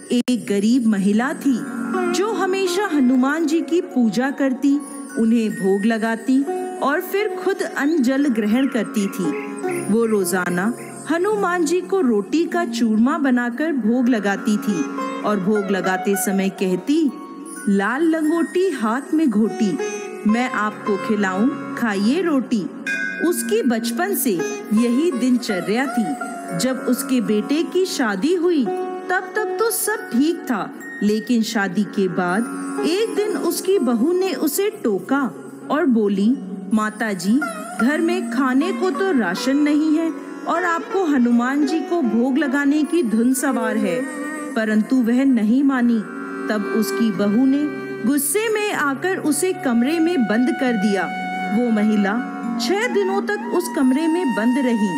एक गरीब महिला थी जो हमेशा हनुमान जी की पूजा करती, उन्हें भोग लगाती और फिर खुद अन्न जल ग्रहण करती थी। वो रोजाना हनुमान जी को रोटी का चूरमा बनाकर भोग लगाती थी और भोग लगाते समय कहती, लाल लंगोटी हाथ में घोटी, मैं आपको खिलाऊं खाइए रोटी। उसकी बचपन से यही दिनचर्या थी। जब उसके बेटे की शादी हुई तब तक तो सब ठीक था, लेकिन शादी के बाद एक दिन उसकी बहू ने उसे टोका और बोली, माताजी, घर में खाने को तो राशन नहीं है और आपको हनुमान जी को भोग लगाने की धुन सवार है। परंतु वह नहीं मानी। तब उसकी बहू ने गुस्से में आकर उसे कमरे में बंद कर दिया। वो महिला 6 दिनों तक उस कमरे में बंद रही।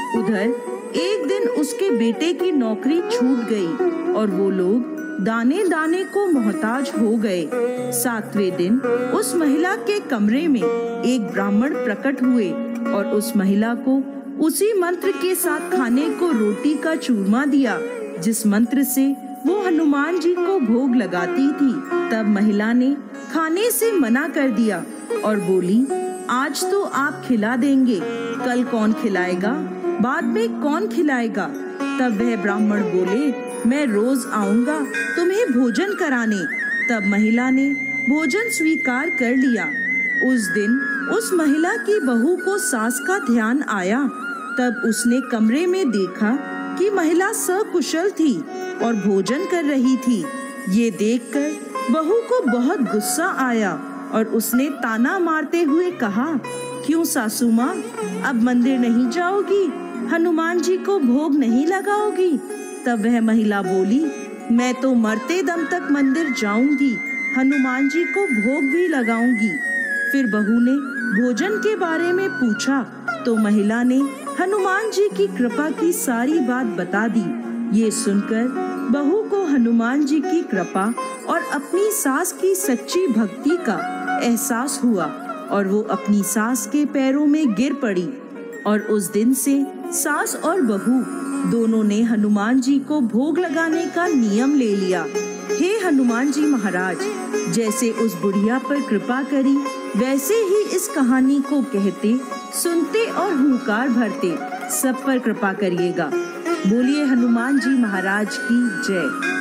उधर एक दिन उसके बेटे की नौकरी छूट गई और वो लोग दाने दाने को मोहताज हो गए। 7वें दिन उस महिला के कमरे में एक ब्राह्मण प्रकट हुए और उस महिला को उसी मंत्र के साथ खाने को रोटी का चूरमा दिया जिस मंत्र से वो हनुमान जी को भोग लगाती थी। तब महिला ने खाने से मना कर दिया और बोली, आज तो आप खिला देंगे, कल कौन खिलाएगा, बाद में कौन खिलाएगा। तब वह ब्राह्मण बोले, मैं रोज आऊंगा तुम्हें भोजन कराने। तब महिला ने भोजन स्वीकार कर लिया। उस दिन उस महिला की बहू को सास का ध्यान आया। तब उसने कमरे में देखा कि महिला सकुशल थी और भोजन कर रही थी। ये देखकर बहू को बहुत गुस्सा आया और उसने ताना मारते हुए कहा, क्यों सासू माँ, अब मंदिर नहीं जाओगी, हनुमान जी को भोग नहीं लगाओगी। तब वह महिला बोली, मैं तो मरते दम तक मंदिर जाऊंगी, हनुमान जी को भोग भी लगाऊंगी। फिर बहू ने भोजन के बारे में पूछा तो महिला ने हनुमान जी की कृपा की सारी बात बता दी। ये सुनकर बहू को हनुमान जी की कृपा और अपनी सास की सच्ची भक्ति का एहसास हुआ और वो अपनी सास के पैरों में गिर पड़ी। और उस दिन से सास और बहू दोनों ने हनुमान जी को भोग लगाने का नियम ले लिया। हे हनुमान जी महाराज, जैसे उस बुढ़िया पर कृपा करी वैसे ही इस कहानी को कहते, सुनते और हुंकार भरते सब पर कृपा करिएगा। बोलिए हनुमान जी महाराज की जय।